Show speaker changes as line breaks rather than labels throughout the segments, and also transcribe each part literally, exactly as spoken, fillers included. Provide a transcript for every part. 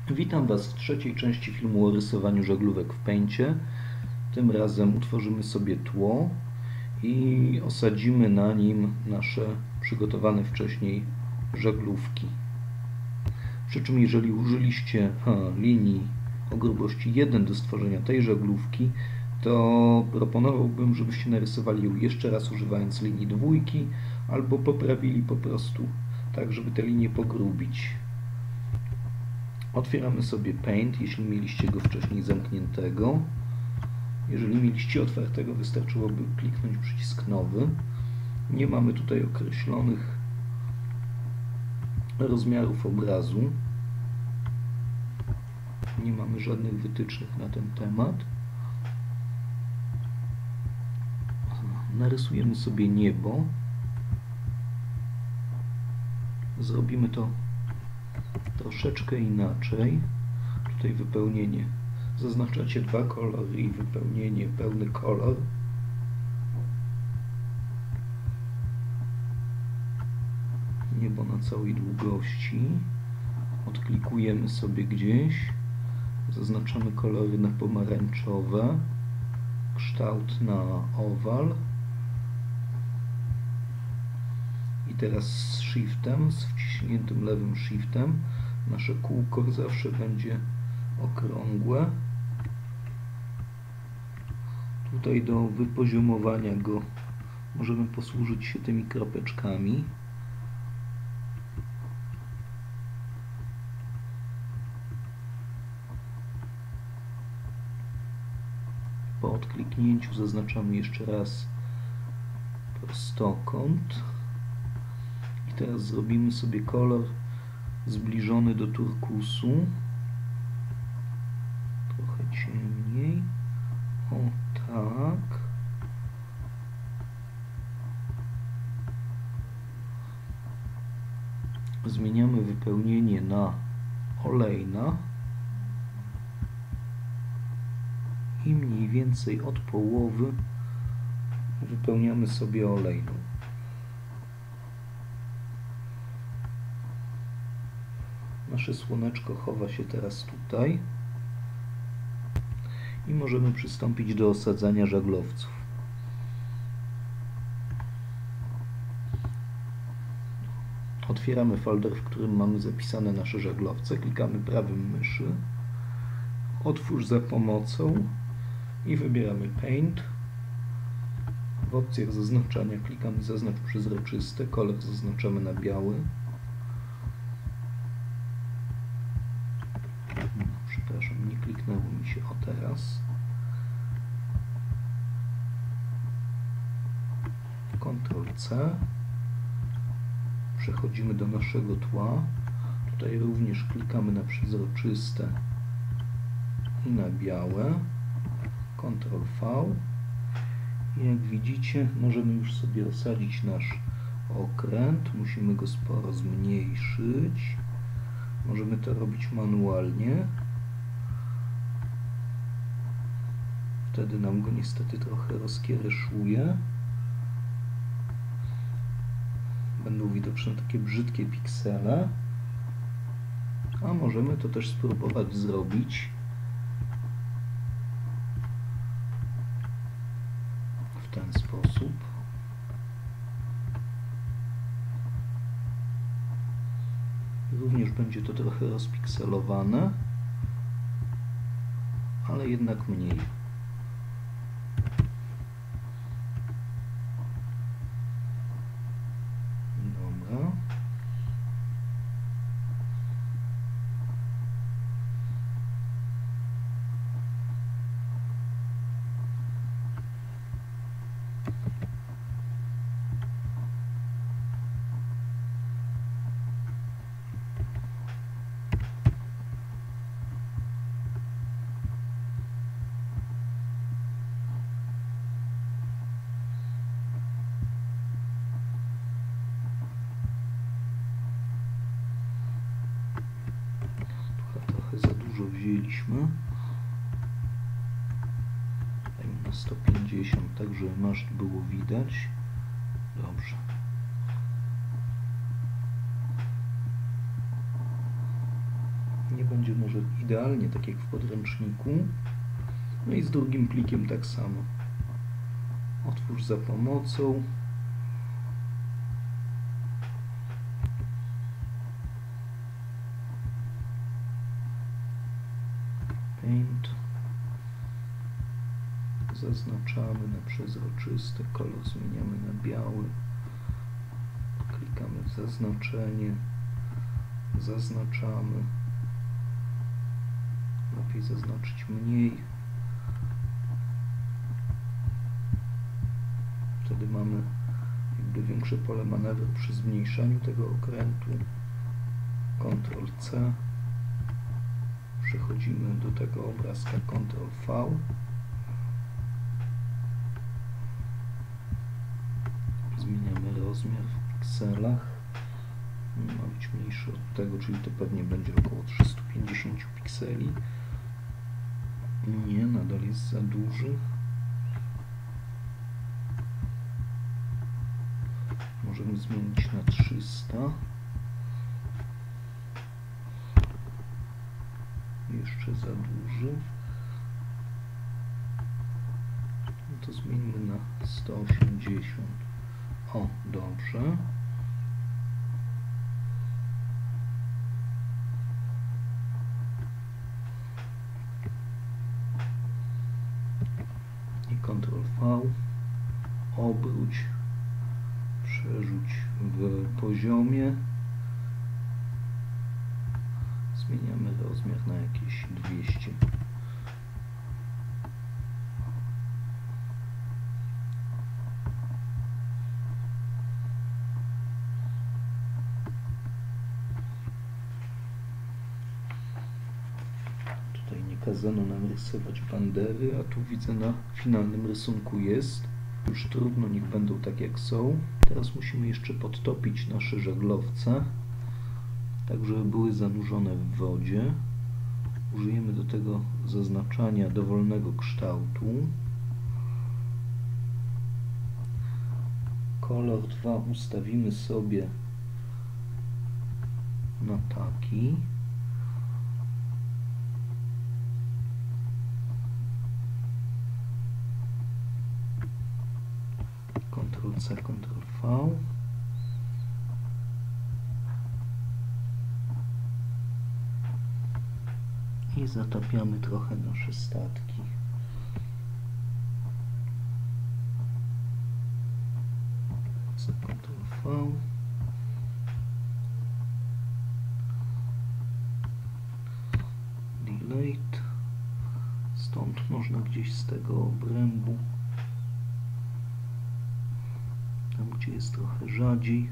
Witam Was w trzeciej części filmu o rysowaniu żaglówek w Paincie. Tym razem utworzymy sobie tło i osadzimy na nim nasze przygotowane wcześniej żaglówki. Przy czym jeżeli użyliście ha, linii o grubości jeden do stworzenia tej żaglówki, to proponowałbym, żebyście narysowali ją jeszcze raz używając linii dwójki albo poprawili po prostu tak, żeby te linie pogrubić. Otwieramy sobie Paint, jeśli mieliście go wcześniej zamkniętego. Jeżeli mieliście otwartego, wystarczyłoby kliknąć przycisk nowy. Nie mamy tutaj określonych rozmiarów obrazu. Nie mamy żadnych wytycznych na ten temat. Narysujemy sobie niebo. Zrobimy to troszeczkę inaczej. Tutaj wypełnienie. Zaznaczacie dwa kolory i wypełnienie pełny kolor. Niebo na całej długości. Odklikujemy sobie gdzieś. Zaznaczamy kolory na pomarańczowe. Kształt na owal. I teraz z shiftem, z wciśniętym lewym shiftem, nasze kółko zawsze będzie okrągłe. Tutaj do wypoziomowania go możemy posłużyć się tymi kropeczkami. Po odkliknięciu zaznaczamy jeszcze raz prostokąt. I teraz zrobimy sobie kolor zbliżony do turkusu. Trochę ciemniej. O tak. Zmieniamy wypełnienie na olejna. I mniej więcej od połowy wypełniamy sobie olejną. Nasze słoneczko chowa się teraz tutaj i możemy przystąpić do osadzania żaglowców. Otwieramy folder, w którym mamy zapisane nasze żaglowce, klikamy prawym myszy, otwórz za pomocą i wybieramy Paint. W opcjach zaznaczania klikamy zaznacz przezroczyste, kolor zaznaczamy na biały. Przepraszam, nie kliknęło mi się o teraz. kontrol C. Przechodzimy do naszego tła. Tutaj również klikamy na przezroczyste i na białe. kontrol V. I jak widzicie, możemy już sobie osadzić nasz okręt. Musimy go sporo zmniejszyć. Możemy to robić manualnie. Wtedy nam go niestety trochę rozkiereszuje. Będą widoczne takie brzydkie piksele. A możemy to też spróbować zrobić w ten sposób. Również będzie to trochę rozpikselowane, ale jednak mniej. Dobra. Za dużo wzięliśmy. Dajmy na sto pięćdziesiąt, tak żeby maszt było widać. Dobrze. będzie może idealnie tak jak w podręczniku. No i z drugim plikiem tak samo. Otwórz za pomocą. Paint. Zaznaczamy na przezroczysty, kolor zmieniamy na biały. Klikamy w zaznaczenie. Zaznaczamy. Lepiej zaznaczyć mniej. Wtedy mamy jakby większe pole manewru przy zmniejszaniu tego okrętu. kontrol C. Przechodzimy do tego obrazka kontrol V. Zmieniamy rozmiar w pikselach. Ma być mniejszy od tego, czyli to pewnie będzie około trzysta pięćdziesiąt pikseli. Nie, nadal jest za duży. Możemy zmienić na trzysta. Jeszcze za duży. No to zmieńmy na sto osiemdziesiąt. O, dobrze. I kontrol V. Obróć. Przerzuć w poziomie. Zmieniamy rozmiar na jakieś dwieście. Tutaj nie kazano nam rysować bandery, a tu widzę na finalnym rysunku jest. Już trudno, niech będą tak jak są. Teraz musimy jeszcze podtopić nasze żaglowce, tak żeby były zanurzone w wodzie. Użyjemy do tego zaznaczania dowolnego kształtu. Kolor dwa ustawimy sobie na taki. kontrol C, kontrol V. I zatapiamy trochę nasze statki. C, kontrol V. Delete. Stąd można gdzieś z tego obrębu, tam gdzie jest trochę rzadziej,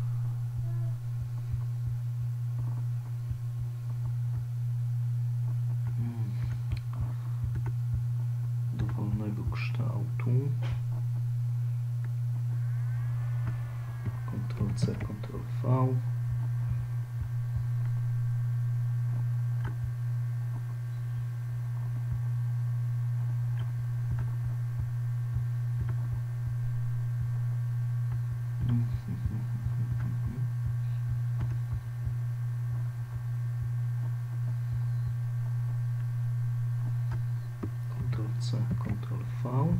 hmm. dowolnego kształtu. kontrol C, kontrol V. kontrol C, kontrol V.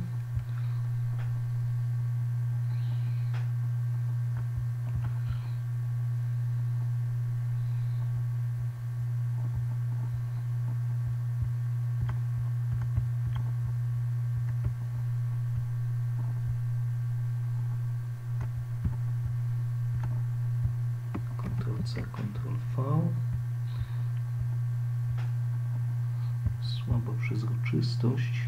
kontrol C, kontrol V. Słaba przezroczystość.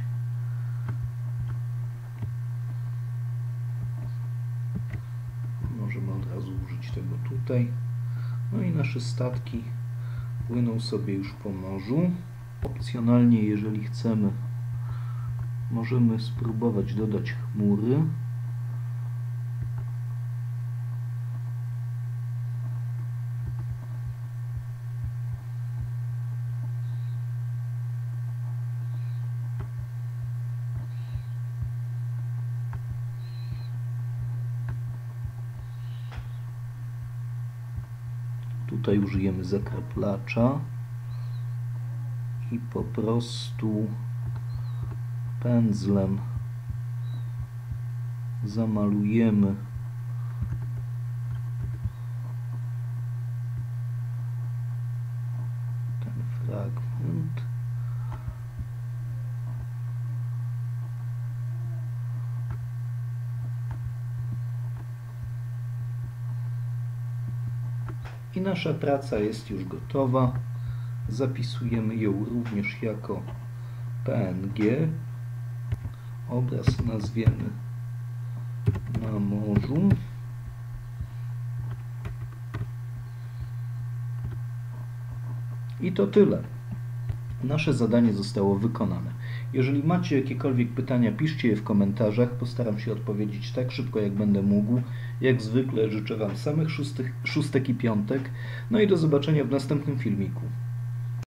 Możemy od razu użyć tego tutaj. No i nasze statki płyną sobie już po morzu. Opcjonalnie, jeżeli chcemy, możemy spróbować dodać chmury. Tutaj użyjemy zakraplacza. i po prostu pędzlem zamalujemy ten fragment. I nasza praca jest już gotowa. Zapisujemy ją również jako P N G. Obraz nazwiemy Na morzu. I to tyle. Nasze zadanie zostało wykonane. Jeżeli macie jakiekolwiek pytania, piszcie je w komentarzach. Postaram się odpowiedzieć tak szybko, jak będę mógł. Jak zwykle życzę Wam samych szóstek, szóstek i piątek. No i do zobaczenia w następnym filmiku.